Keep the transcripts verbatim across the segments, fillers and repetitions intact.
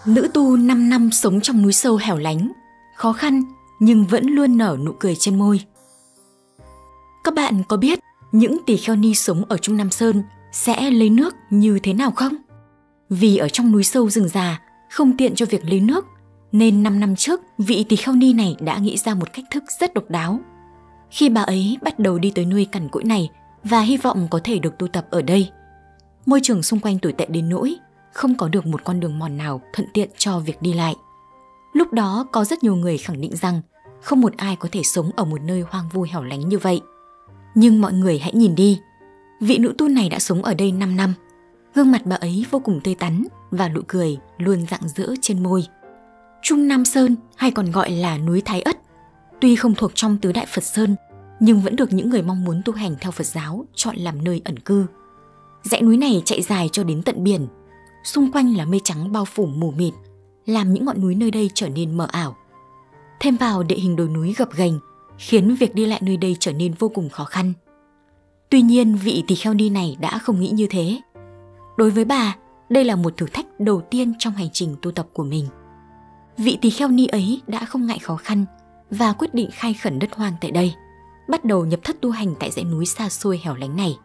Nữ tu năm năm sống trong núi sâu hẻo lánh, khó khăn nhưng vẫn luôn nở nụ cười trên môi. Các bạn có biết những tỳ kheo ni sống ở Trung Nam Sơn sẽ lấy nước như thế nào không? Vì ở trong núi sâu rừng già không tiện cho việc lấy nước, nên năm năm trước vị tỳ kheo ni này đã nghĩ ra một cách thức rất độc đáo. Khi bà ấy bắt đầu đi tới nơi cằn cỗi này và hy vọng có thể được tu tập ở đây, môi trường xung quanh tồi tệ đến nỗi không có được một con đường mòn nào thuận tiện cho việc đi lại. Lúc đó có rất nhiều người khẳng định rằng không một ai có thể sống ở một nơi hoang vu hẻo lánh như vậy. Nhưng mọi người hãy nhìn đi, vị nữ tu này đã sống ở đây năm năm. Gương mặt bà ấy vô cùng tươi tắn và nụ cười luôn rạng rỡ trên môi. Trung Nam Sơn hay còn gọi là núi Thái Ất, tuy không thuộc trong tứ đại Phật Sơn nhưng vẫn được những người mong muốn tu hành theo Phật giáo chọn làm nơi ẩn cư. Dãy núi này chạy dài cho đến tận biển, xung quanh là mây trắng bao phủ mù mịt, làm những ngọn núi nơi đây trở nên mờ ảo. Thêm vào địa hình đồi núi gập ghềnh khiến việc đi lại nơi đây trở nên vô cùng khó khăn. Tuy nhiên vị tỳ kheo ni này đã không nghĩ như thế. Đối với bà, đây là một thử thách đầu tiên trong hành trình tu tập của mình. Vị tỳ kheo ni ấy đã không ngại khó khăn và quyết định khai khẩn đất hoang tại đây, bắt đầu nhập thất tu hành tại dãy núi xa xôi hẻo lánh này.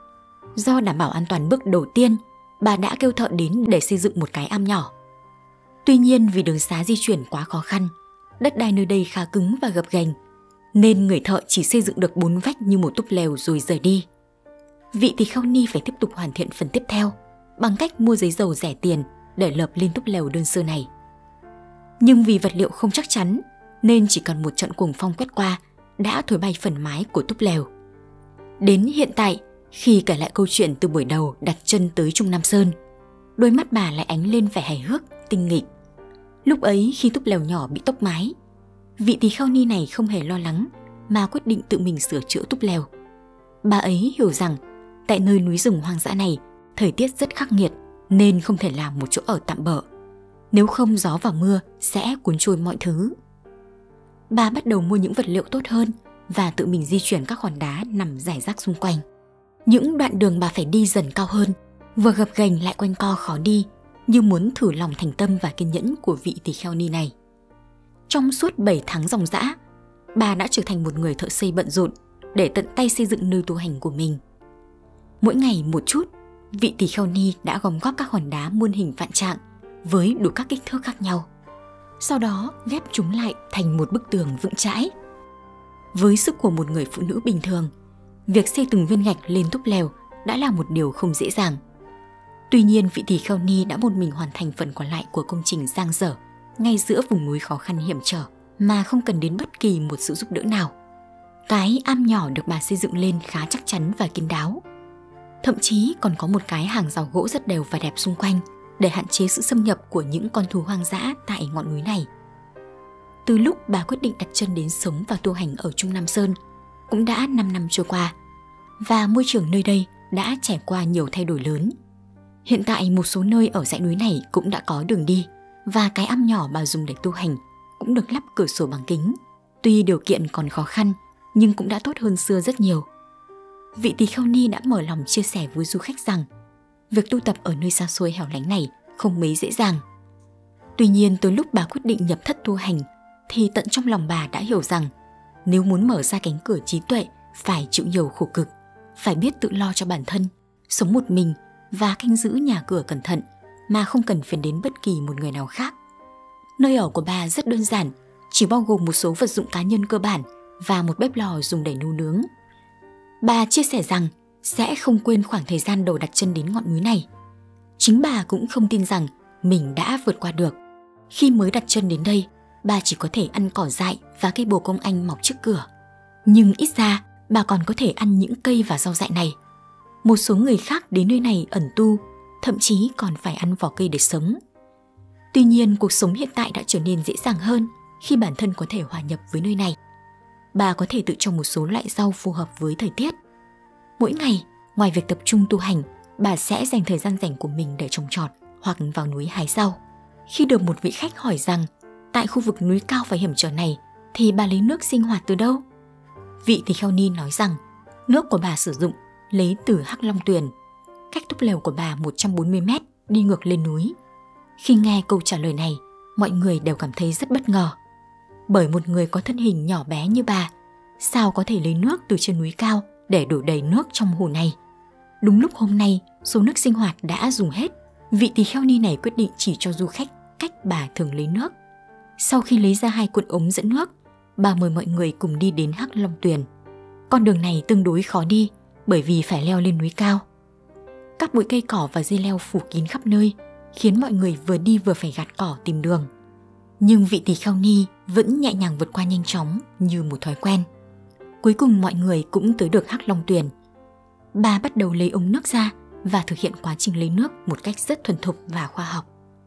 Do đảm bảo an toàn bước đầu tiên, bà đã kêu thợ đến để xây dựng một cái am nhỏ. Tuy nhiên vì đường xá di chuyển quá khó khăn, đất đai nơi đây khá cứng và gập ghềnh, nên người thợ chỉ xây dựng được bốn vách như một túp lều rồi rời đi. Vị tỳ kheo ni phải tiếp tục hoàn thiện phần tiếp theo bằng cách mua giấy dầu rẻ tiền để lợp lên túp lều đơn sơ này. Nhưng vì vật liệu không chắc chắn nên chỉ cần một trận cuồng phong quét qua đã thổi bay phần mái của túp lều. Đến hiện tại, khi kể lại câu chuyện từ buổi đầu đặt chân tới Trung Nam Sơn, đôi mắt bà lại ánh lên vẻ hài hước, tinh nghịch. Lúc ấy khi túp lều nhỏ bị tốc mái, vị tỳ kheo ni này không hề lo lắng mà quyết định tự mình sửa chữa túp lều. Bà ấy hiểu rằng tại nơi núi rừng hoang dã này thời tiết rất khắc nghiệt nên không thể làm một chỗ ở tạm bợ. Nếu không gió và mưa sẽ cuốn trôi mọi thứ. Bà bắt đầu mua những vật liệu tốt hơn và tự mình di chuyển các hòn đá nằm rải rác xung quanh. Những đoạn đường bà phải đi dần cao hơn, vừa gập ghềnh lại quanh co khó đi, như muốn thử lòng thành tâm và kiên nhẫn của vị tỳ kheo ni này. Trong suốt bảy tháng ròng rã, bà đã trở thành một người thợ xây bận rộn để tận tay xây dựng nơi tu hành của mình. Mỗi ngày một chút, vị tỳ kheo ni đã gom góp các hòn đá muôn hình vạn trạng với đủ các kích thước khác nhau. Sau đó ghép chúng lại thành một bức tường vững chãi. Với sức của một người phụ nữ bình thường, việc xây từng viên gạch lên túp lều đã là một điều không dễ dàng. Tuy nhiên vị tỳ kheo ni đã một mình hoàn thành phần còn lại của công trình dang dở ngay giữa vùng núi khó khăn hiểm trở mà không cần đến bất kỳ một sự giúp đỡ nào. Cái am nhỏ được bà xây dựng lên khá chắc chắn và kín đáo. Thậm chí còn có một cái hàng rào gỗ rất đều và đẹp xung quanh để hạn chế sự xâm nhập của những con thú hoang dã tại ngọn núi này. Từ lúc bà quyết định đặt chân đến sống và tu hành ở Trung Nam Sơn cũng đã năm năm trôi qua, và môi trường nơi đây đã trải qua nhiều thay đổi lớn. Hiện tại một số nơi ở dãy núi này cũng đã có đường đi, và cái am nhỏ bà dùng để tu hành cũng được lắp cửa sổ bằng kính. Tuy điều kiện còn khó khăn nhưng cũng đã tốt hơn xưa rất nhiều. Vị tỳ kheo ni đã mở lòng chia sẻ với du khách rằng việc tu tập ở nơi xa xôi hẻo lánh này không mấy dễ dàng. Tuy nhiên tới lúc bà quyết định nhập thất tu hành thì tận trong lòng bà đã hiểu rằng nếu muốn mở ra cánh cửa trí tuệ phải chịu nhiều khổ cực, phải biết tự lo cho bản thân, sống một mình và canh giữ nhà cửa cẩn thận mà không cần phiền đến bất kỳ một người nào khác. Nơi ở của bà rất đơn giản, chỉ bao gồm một số vật dụng cá nhân cơ bản và một bếp lò dùng để nấu nướng. Bà chia sẻ rằng sẽ không quên khoảng thời gian đầu đặt chân đến ngọn núi này. Chính bà cũng không tin rằng mình đã vượt qua được. Khi mới đặt chân đến đây, bà chỉ có thể ăn cỏ dại và cây bồ công anh mọc trước cửa. Nhưng ít ra, bà còn có thể ăn những cây và rau dại này. Một số người khác đến nơi này ẩn tu, thậm chí còn phải ăn vỏ cây để sống. Tuy nhiên, cuộc sống hiện tại đã trở nên dễ dàng hơn khi bản thân có thể hòa nhập với nơi này. Bà có thể tự trồng một số loại rau phù hợp với thời tiết. Mỗi ngày, ngoài việc tập trung tu hành, bà sẽ dành thời gian rảnh của mình để trồng trọt hoặc vào núi hái rau. Khi được một vị khách hỏi rằng tại khu vực núi cao và hiểm trở này thì bà lấy nước sinh hoạt từ đâu, vị tỳ kheo ni nói rằng nước của bà sử dụng lấy từ Hắc Long Tuyền, cách túp lều của bà một trăm bốn mươi mét đi ngược lên núi. Khi nghe câu trả lời này, mọi người đều cảm thấy rất bất ngờ. Bởi một người có thân hình nhỏ bé như bà, sao có thể lấy nước từ trên núi cao để đổ đầy nước trong hồ này? Đúng lúc hôm nay, số nước sinh hoạt đã dùng hết, vị tỳ kheo ni này quyết định chỉ cho du khách cách bà thường lấy nước. Sau khi lấy ra hai cuộn ống dẫn nước, bà mời mọi người cùng đi đến Hắc Long Tuyền. Con đường này tương đối khó đi bởi vì phải leo lên núi cao. Các bụi cây cỏ và dây leo phủ kín khắp nơi, khiến mọi người vừa đi vừa phải gạt cỏ tìm đường. Nhưng vị tỳ kheo ni vẫn nhẹ nhàng vượt qua nhanh chóng như một thói quen. Cuối cùng mọi người cũng tới được Hắc Long Tuyền. Bà bắt đầu lấy ống nước ra và thực hiện quá trình lấy nước một cách rất thuần thục và khoa học.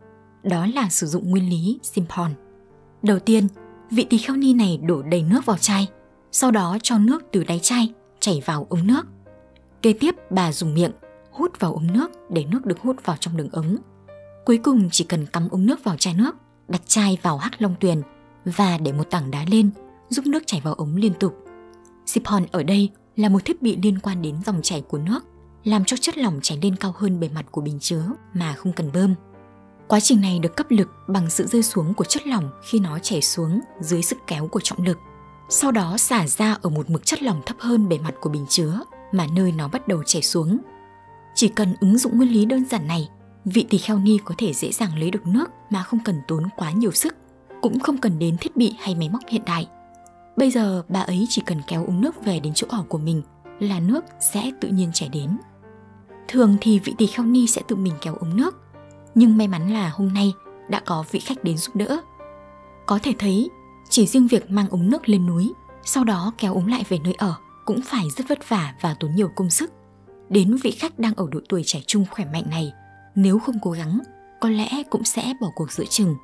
Đó là sử dụng nguyên lý Simpon. Đầu tiên, vị tỳ kheo ni này đổ đầy nước vào chai, sau đó cho nước từ đáy chai chảy vào ống nước. Kế tiếp, bà dùng miệng hút vào ống nước để nước được hút vào trong đường ống. Cuối cùng chỉ cần cắm ống nước vào chai nước, đặt chai vào Hắc Long Tuyền và để một tảng đá lên, giúp nước chảy vào ống liên tục. Siphon ở đây là một thiết bị liên quan đến dòng chảy của nước, làm cho chất lỏng chảy lên cao hơn bề mặt của bình chứa mà không cần bơm. Quá trình này được cấp lực bằng sự rơi xuống của chất lỏng khi nó chảy xuống dưới sức kéo của trọng lực, sau đó xả ra ở một mực chất lỏng thấp hơn bề mặt của bình chứa mà nơi nó bắt đầu chảy xuống. Chỉ cần ứng dụng nguyên lý đơn giản này, vị tỳ kheo ni có thể dễ dàng lấy được nước mà không cần tốn quá nhiều sức, cũng không cần đến thiết bị hay máy móc hiện đại. Bây giờ bà ấy chỉ cần kéo ống nước về đến chỗ ở của mình là nước sẽ tự nhiên chảy đến. Thường thì vị tỳ kheo ni sẽ tự mình kéo ống nước, nhưng may mắn là hôm nay đã có vị khách đến giúp đỡ. Có thể thấy, chỉ riêng việc mang ống nước lên núi, sau đó kéo ống lại về nơi ở cũng phải rất vất vả và tốn nhiều công sức. Đến vị khách đang ở độ tuổi trẻ trung khỏe mạnh này, nếu không cố gắng, có lẽ cũng sẽ bỏ cuộc giữa chừng.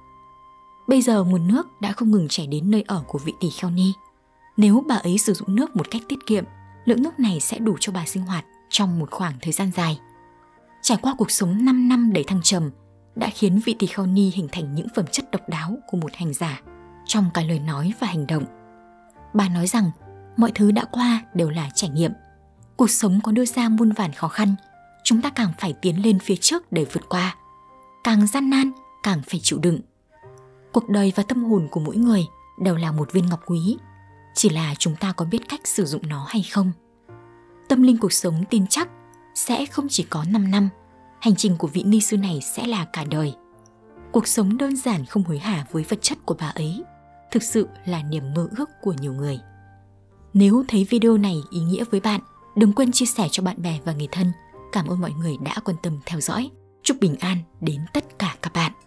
Bây giờ nguồn nước đã không ngừng chảy đến nơi ở của vị tỳ kheo ni. Nếu bà ấy sử dụng nước một cách tiết kiệm, lượng nước này sẽ đủ cho bà sinh hoạt trong một khoảng thời gian dài. Trải qua cuộc sống năm năm đầy thăng trầm đã khiến vị tỳ kheo ni hình thành những phẩm chất độc đáo của một hành giả trong cả lời nói và hành động. Bà nói rằng mọi thứ đã qua đều là trải nghiệm. Cuộc sống có đưa ra muôn vàn khó khăn, chúng ta càng phải tiến lên phía trước để vượt qua. Càng gian nan, càng phải chịu đựng. Cuộc đời và tâm hồn của mỗi người đều là một viên ngọc quý, chỉ là chúng ta có biết cách sử dụng nó hay không. Tâm linh cuộc sống tin chắc sẽ không chỉ có năm năm, hành trình của vị ni sư này sẽ là cả đời. Cuộc sống đơn giản không hối hả với vật chất của bà ấy, thực sự là niềm mơ ước của nhiều người. Nếu thấy video này ý nghĩa với bạn, đừng quên chia sẻ cho bạn bè và người thân. Cảm ơn mọi người đã quan tâm theo dõi. Chúc bình an đến tất cả các bạn.